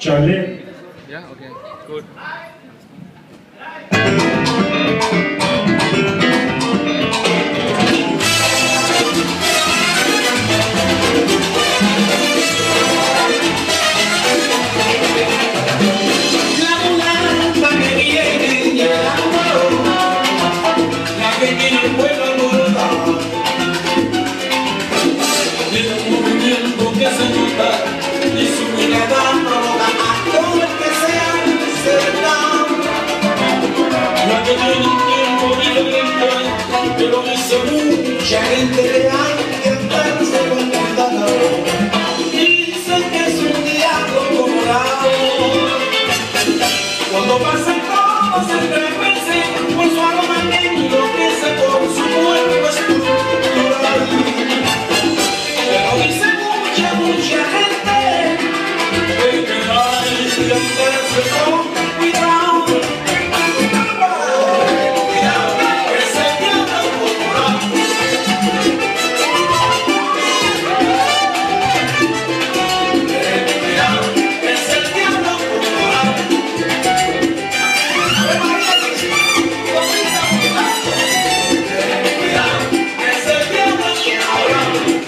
Charlie. Yeah, okay, good. Y su mirada provoca a todo el que sea cerca. La que tiene un tiempo violento, pero dice mucha gente que hay que estarse contenta. Dicen que es un diablo colorado. Cuando pasan todos se estremecen por su aroma que enloquece, por su cuerpo estructural. Pero dice mucha gente que hay que andarse con cuidado. Cuidado, que se llama cultural. Cuidado, que es el diablo cultural. Cuidado, que es el diablo cultural.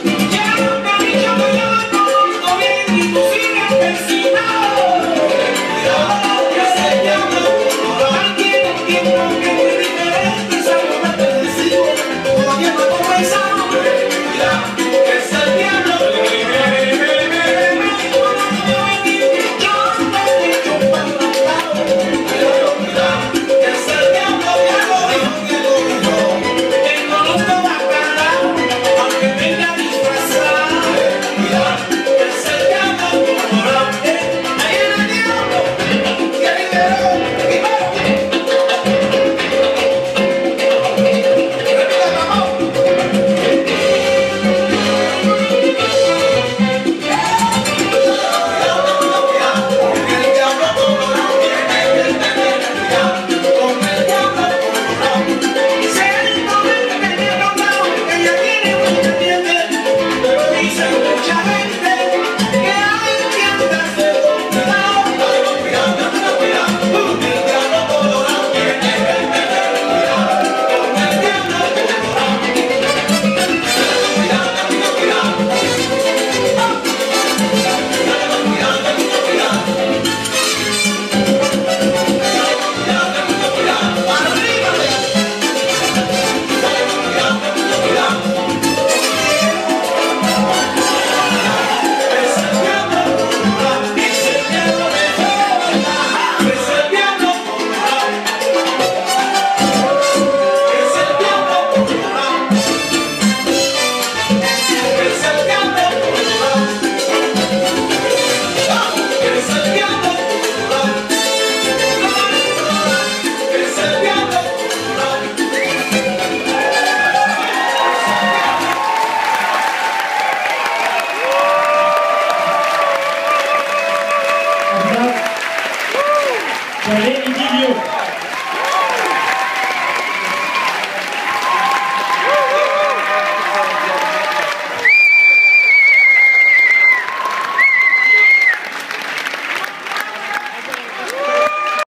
Charlie y Guillo.